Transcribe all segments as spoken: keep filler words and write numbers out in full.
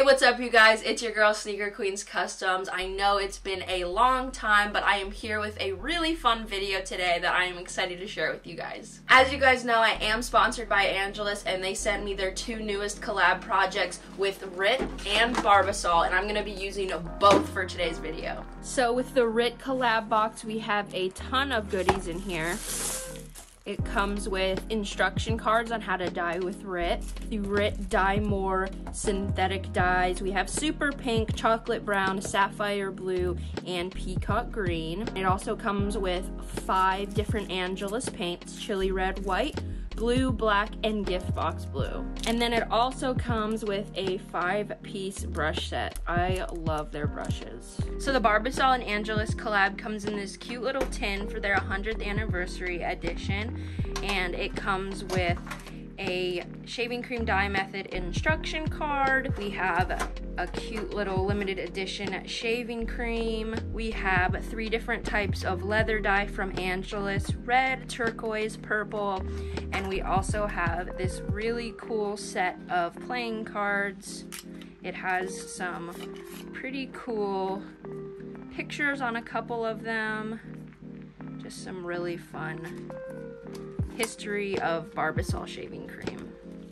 what's up you guys? It's your girl Sneaker Queens Customs. I know it's been a long time, but I am here with a really fun video today that I am excited to share with you guys. As you guys know, I am sponsored by Angelus, and they sent me their two newest collab projects with Rit and Barbasol, and I'm going to be using both for today's video. So with the Rit collab box, we have a ton of goodies in here. It comes with instruction cards on how to dye with Rit. The Rit Dye More synthetic dyes. We have super pink, chocolate brown, sapphire blue, and peacock green. It also comes with five different Angelus paints: chili red, white, blue, black, and gift box blue. And then it also comes with a five-piece brush set. I love their brushes. So the Barbasol and Angelus collab comes in this cute little tin for their one hundredth anniversary edition, and it comes with a shaving cream dye method instruction card. We have a cute little limited edition shaving cream. We have three different types of leather dye from Angelus: red, turquoise, purple, and we also have this really cool set of playing cards. It has some pretty cool pictures on a couple of them. Just some really fun history of Barbasol shaving cream.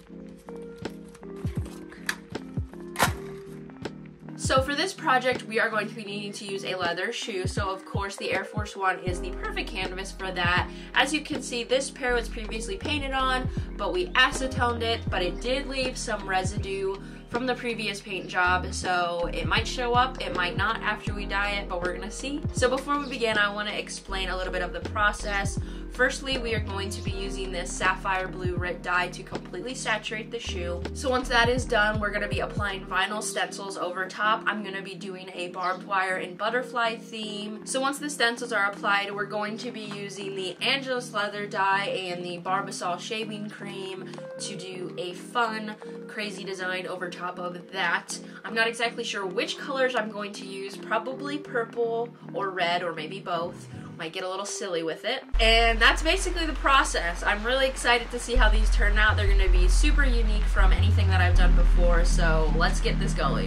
So for this project, we are going to be needing to use a leather shoe. So of course the Air Force One is the perfect canvas for that. As you can see, this pair was previously painted on, but we acetoned it, but it did leave some residue from the previous paint job, so it might show up, it might not after we dye it, but we're gonna see. So before we begin, I want to explain a little bit of the process. Firstly, we are going to be using this sapphire blue Rit dye to completely saturate the shoe. So once that is done, we're going to be applying vinyl stencils over top. I'm going to be doing a barbed wire and butterfly theme. So once the stencils are applied, we're going to be using the Angelus leather dye and the Barbasol shaving cream to do a fun, crazy design over top of that. I'm not exactly sure which colors I'm going to use, probably purple or red or maybe both. Might get a little silly with it. And that's basically the process. I'm really excited to see how these turn out. They're gonna be super unique from anything that I've done before, so let's get this going.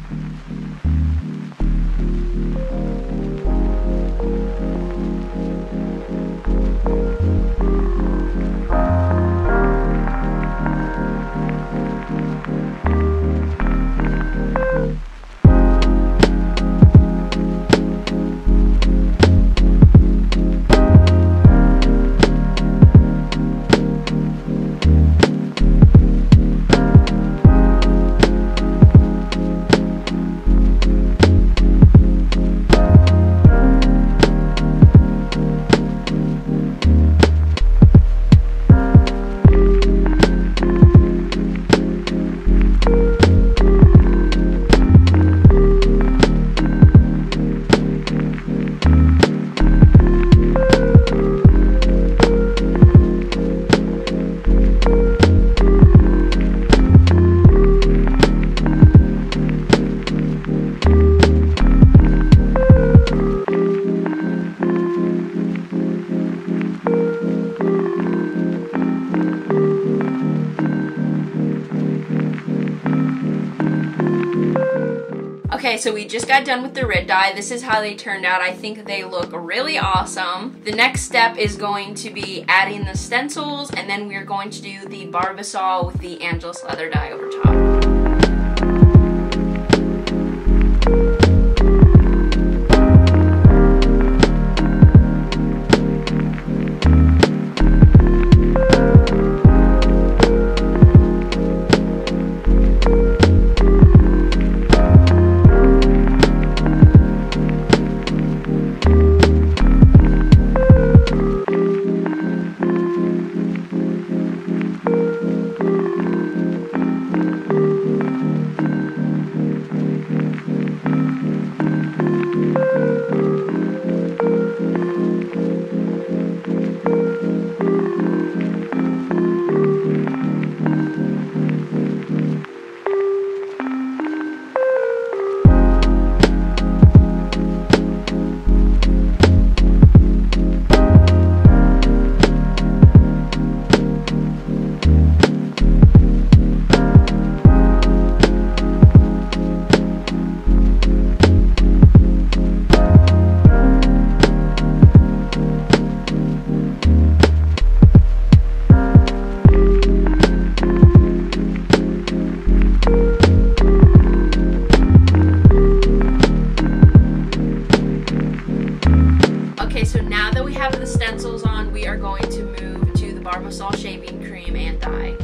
Okay, so we just got done with the Rit dye. This is how they turned out. I think they look really awesome. The next step is going to be adding the stencils, and then we're going to do the Barbasol with the Angelus leather dye over top. have the stencils on, we are going to move to the Barbasol shaving cream and dye.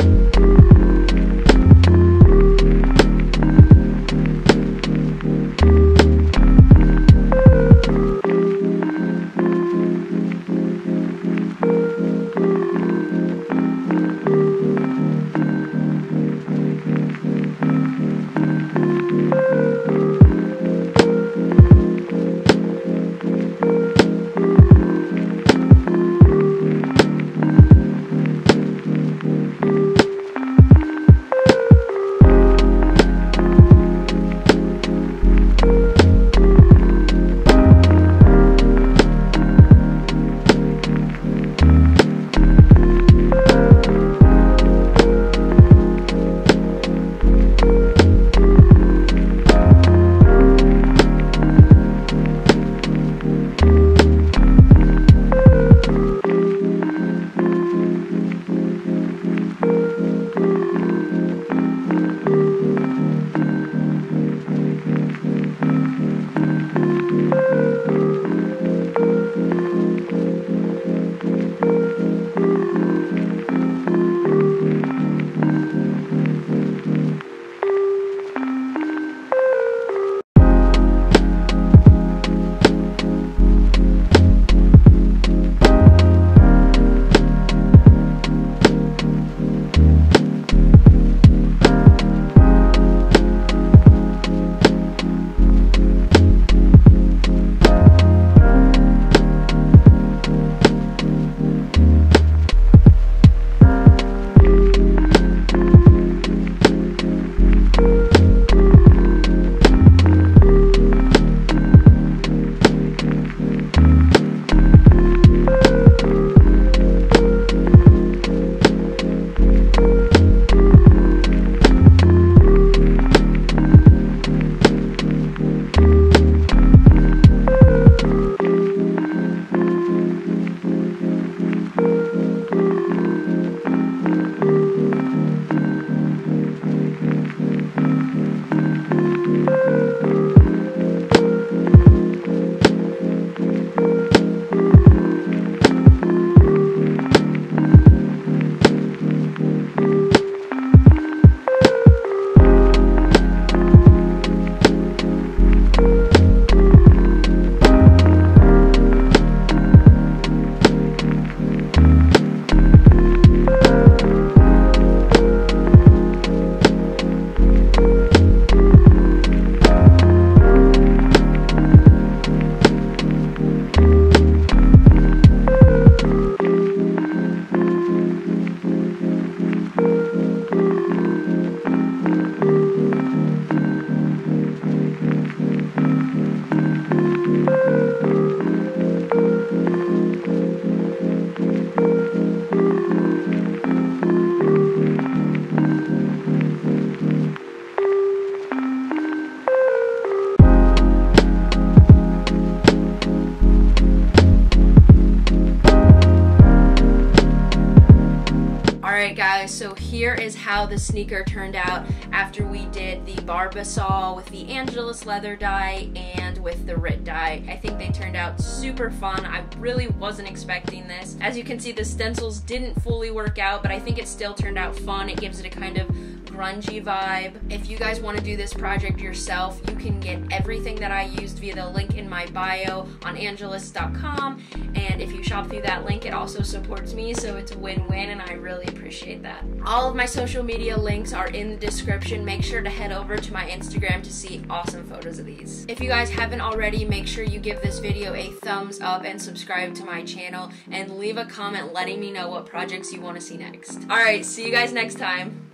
Alright guys, so here is how the sneaker turned out after we did the Barbasol with the Angelus leather dye and with the Rit dye. I think they turned out super fun. I really wasn't expecting this. As you can see, the stencils didn't fully work out, but I think it still turned out fun. It gives it a kind of grungy vibe. If you guys want to do this project yourself, you can get everything that I used via the link in my bio on angelus dot com, and if you shop through that link, it also supports me, so it's a win-win, and I really appreciate that. All of my social media links are in the description. Make sure to head over to my Instagram to see awesome photos of these. If you guys haven't already, make sure you give this video a thumbs up and subscribe to my channel, and leave a comment letting me know what projects you want to see next. Alright, see you guys next time.